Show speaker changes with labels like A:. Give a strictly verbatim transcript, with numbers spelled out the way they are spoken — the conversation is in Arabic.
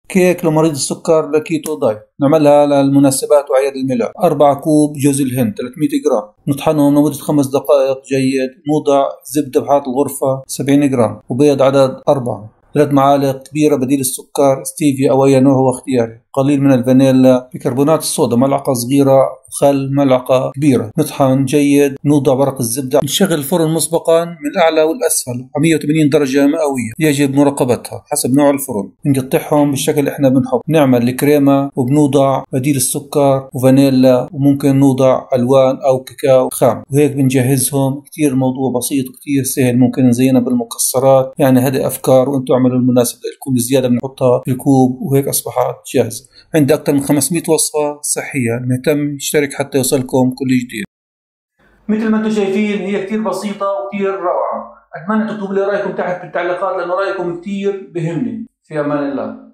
A: كيك لمريض السكر لكيتو دايت، نعملها للمناسبات وأعياد الميلاد. أربعة كوب جوز الهند ثلاثمئة جرام، نطحنهم لمدة خمس دقائق جيد. نوضع زبدة بحالة الغرفة سبعين جرام، وبيض عدد أربعة. ثلاث معالق كبيرة بديل السكر ستيفيا أو أي نوع هو اختياري. قليل من الفانيلا. بيكربونات الصودا ملعقة صغيرة، وخل ملعقة كبيرة. نطحن جيد. نوضع ورق الزبدة. نشغل الفرن مسبقا من الأعلى والأسفل على مئة وثمانين درجة مئوية، يجب مراقبتها حسب نوع الفرن. نقطعهم بالشكل اللي احنا بنحب. نعمل الكريمة وبنوضع بديل السكر وفانيلا، وممكن نوضع ألوان أو كاكاو خام، وهيك بنجهزهم. كتير الموضوع بسيط وكتير سهل. ممكن نزينها بالمكسرات، يعني هذه أفكار وأنتم اعملوا المناسبة لكم. الزيادة بنحطها في الكوب، وهيك أصبحت جاهزة. عندي أكثر من خمسمئة وصفة صحية. مهتم يشترك حتى يوصلكم كل جديد. مثل ما انتم شايفين هي كتير بسيطة وكتير روعة. أتمنى تكتبوا لي رأيكم تحت في التعليقات، لأنه رأيكم كتير بهمني. في أمان الله.